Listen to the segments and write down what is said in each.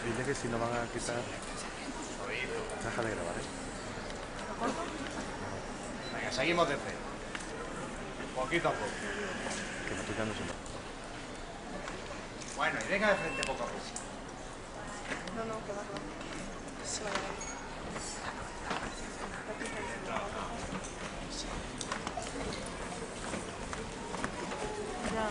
Dile que si no van a quitar, deja de grabar, ¿eh? Venga, seguimos de cero. Poquito a poco. Que me estoy quedando sin voz. Bueno, y venga de frente poco a poco. No, que va. Se va a ir. Ya,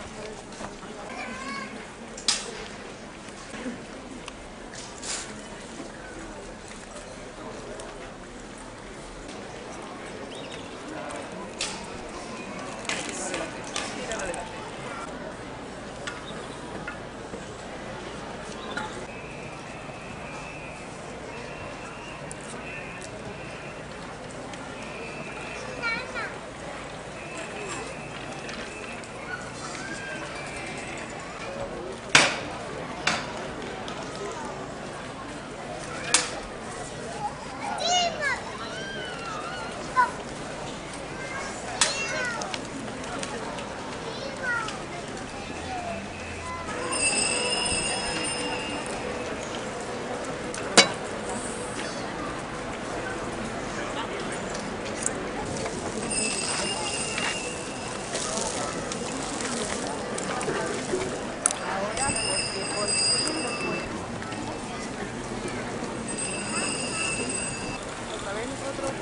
otra vez nosotros.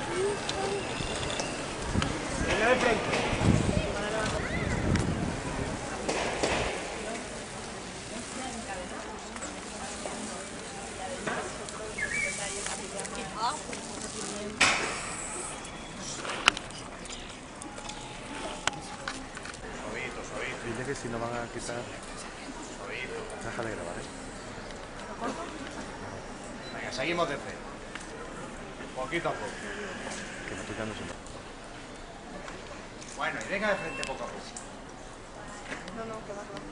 Venga de frente. Suavito. Dile que si no van a quitar, Suavito. deja de grabar, ¿eh? Venga, seguimos de cero. Poquito a poco. Que me estoy quedando sin voz. Bueno, y venga de frente poco a poco. No, que va.